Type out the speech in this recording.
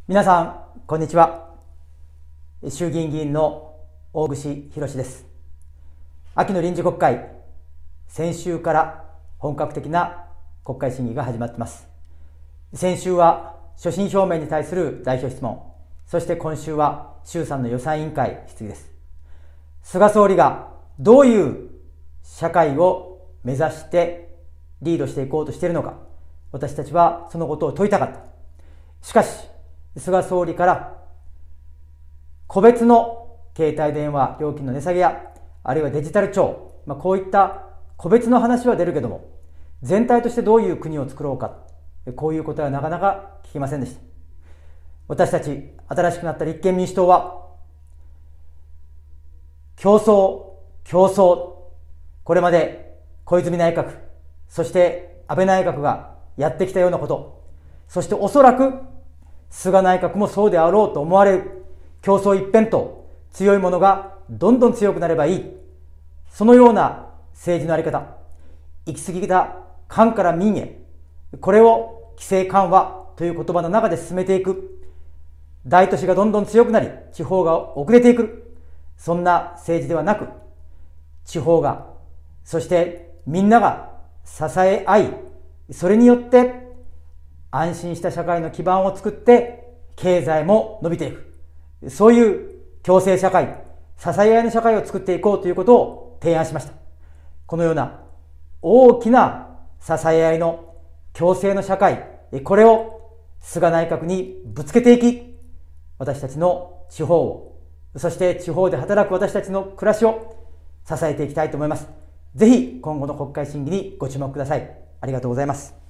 皆さん、こんにちは。衆議院議員の大串博です。秋の臨時国会、先週から本格的な国会審議が始まっています。先週は所信表明に対する代表質問、そして今週は衆参の予算委員会質疑です。菅総理がどういう社会を目指してリードしていこうとしているのか、私たちはそのことを問いたかった。しかし、菅総理から個別の携帯電話料金の値下げや、あるいはデジタル庁、こういった個別の話は出るけども、全体としてどういう国を作ろうか、こういうことはなかなか聞きませんでした。私たち新しくなった立憲民主党は、競争、これまで小泉内閣、そして安倍内閣がやってきたようなこと、そしておそらく菅内閣もそうであろうと思われる競争一辺倒、強いものがどんどん強くなればいい、そのような政治のあり方、行き過ぎた官から民へ、これを規制緩和という言葉の中で進めていく、大都市がどんどん強くなり地方が遅れていく、そんな政治ではなく、地方が、そしてみんなが支え合い、それによって安心した社会の基盤を作って経済も伸びていく、そういう共生社会、支え合いの社会を作っていこうということを提案しました。このような大きな支え合いの共生の社会、これを菅内閣にぶつけていき、私たちの地方を、そして地方で働く私たちの暮らしを支えていきたいと思います。ぜひ今後の国会審議にご注目ください。ありがとうございます。